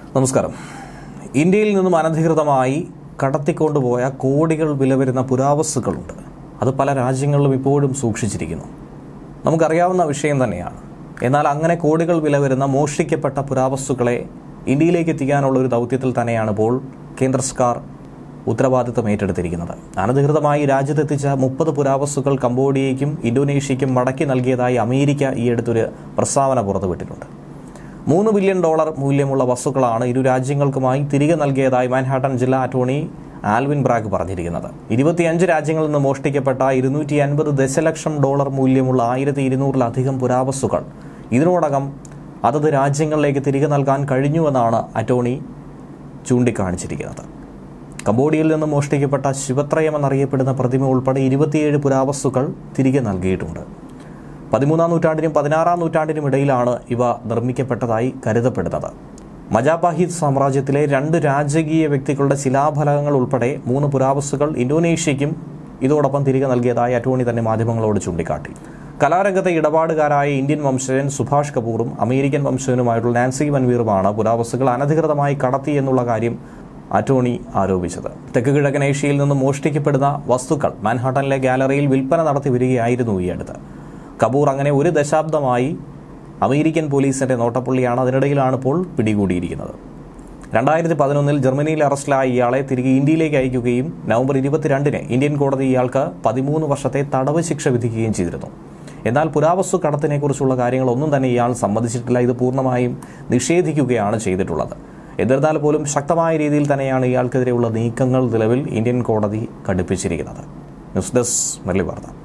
നമസ്കാരം. ഇന്ത്യയിൽ നിന്നും അനധികൃതമായി കടത്തിക്കൊണ്ടുപോയ കോടികൾ വില വരുന്ന പുരാവസ്തുക്കളുണ്ട്. അത് പല രാജ്യങ്ങളിലും ഇപ്പോഴും സൂക്ഷിച്ചിരിക്കുന്നു. നമുക്കറിയാവുന്ന വിഷയം തന്നെയാണ്. എന്നാൽ അങ്ങനെ കോടികൾ വില വരുന്ന മോഷ്ടിക്കപ്പെട്ട പുരാവസ്തുക്കളെ ഇന്ത്യയിലേക്ക് എത്തിക്കാനുള്ള ഒരു ദൗത്യത്തിൽ തന്നെയാണ് ഇപ്പോൾ കേന്ദ്ര സർക്കാർ ഉത്തരവാദിത്തം ഏറ്റെടുത്തിരിക്കുന്നത്. അനധികൃതമായി രാജ്യത്തെത്തിച്ച 30 പുരാവസ്തുക്കൾ കംബോഡിയയ്ക്കും ഇന്തോനേഷ്യയ്ക്കും മടക്കി നൽകിയതായി അമേരിക്ക ഈ അടുത്തൊരു പ്രസ്താവന പുറത്തുവിട്ടിട്ടുണ്ട്. $3 ബില്യൺ മൂല്യമുള്ള വസ്തുക്കളാണ് ഇരു രാജ്യങ്ങൾക്കുമായി തിരികെ നൽകിയതായി മാൻഹാട്ടൻ ജില്ലാ അറ്റോർണി ആൽവിൻ ബ്രാഗ് പറഞ്ഞിരിക്കുന്നത്. 25 രാജ്യങ്ങളിൽ നിന്ന് മോഷ്ടിക്കപ്പെട്ട $250 ദശലക്ഷം മൂല്യമുള്ള 1200-ലധികം പുരാവസ്തുക്കൾ ഇതിനോടകം അതത് രാജ്യങ്ങളിലേക്ക് തിരികെ നൽകാൻ കഴിഞ്ഞുവെന്നാണ് അറ്റോർണി ചൂണ്ടിക്കാണിച്ചിരിക്കുന്നത്. കംബോഡിയയിൽ നിന്ന് മോഷ്ടിക്കപ്പെട്ട ശിവത്രയം എന്നറിയപ്പെടുന്ന പ്രതിമ ഉൾപ്പെടെ 27 പുരാവസ്തുക്കൾ തിരികെ നൽകിയിട്ടുണ്ട്. 13-ാം നൂറ്റാണ്ടിനും 16-ാം നൂറ്റാണ്ടിനും ഇടയിലാണ് ഇവ നിർമ്മിക്കപ്പെട്ടതായി കരുതപ്പെടുന്നത്. മജാപാഹിത് സാമ്രാജ്യത്തിലെ 2 രാജകീയ വ്യക്തികളുടെ ശിലാഫലകങ്ങൾ ഉൾപ്പെടെ 3 പുരാവസ്തുക്കൾ ഇന്തോനേഷ്യയ്ക്കും ഇതോടൊപ്പം തിരികെ നൽകിയതായി അറ്റോർണി തന്നെ മാധ്യമങ്ങളോട് ചൂണ്ടിക്കാട്ടി. കലാരംഗത്തെ ഇടപാടുകാരായ ഇന്ത്യൻ വംശജൻ സുഭാഷ് കപൂറും അമേരിക്കൻ വംശജനുമായിട്ടുള്ള നാൻസി വൻവീറുമാണ് പുരാവസ്തുക്കൾ അനധികൃതമായി കടത്തി എന്നുള്ള കാര്യം അറ്റോർണി ആരോപിച്ചത്. തെക്ക് കിഴക്കൻ ഏഷ്യയിൽ നിന്ന് മോഷ്ടിക്കപ്പെടുന്ന വസ്തുക്കൾ മാൻഹാട്ടനിലെ ഗാലറിയിൽ വിൽപ്പന നടത്തി വരികയായിരുന്നു ഈ അടുത്ത്. കപൂർ അങ്ങനെ 1 ദശാബ്ദമായി അമേരിക്കൻ പോലീസിന്റെ നോട്ടപ്പുള്ളിയാണ്. അതിനിടയിലാണ് ഇപ്പോൾ പിടികൂടിയിരിക്കുന്നത്. 2011-ൽ ജർമ്മനിയിൽ അറസ്റ്റിലായ ഇയാളെ തിരികെ ഇന്ത്യയിലേക്ക് അയക്കുകയും നവംബർ 22-ന് ഇന്ത്യൻ കോടതി ഇയാൾക്ക് 13 വർഷത്തെ തടവ് ശിക്ഷ വിധിക്കുകയും ചെയ്തിരുന്നു. എന്നാൽ പുരാവസ്തു കടത്തിനെക്കുറിച്ചുള്ള കാര്യങ്ങളൊന്നും തന്നെ ഇയാൾ സമ്മതിച്ചിട്ടില്ല. ഇത് പൂർണ്ണമായും നിഷേധിക്കുകയാണ് ചെയ്തിട്ടുള്ളത്. എന്നിരുന്നാൽ പോലും ശക്തമായ രീതിയിൽ തന്നെയാണ് ഇയാൾക്കെതിരെയുള്ള നീക്കങ്ങൾ നിലവിൽ ഇന്ത്യൻ കോടതി കടുപ്പിച്ചിരിക്കുന്നത്. ന്യൂസ് ഡെസ്ക് മലയാളി വാർത്ത.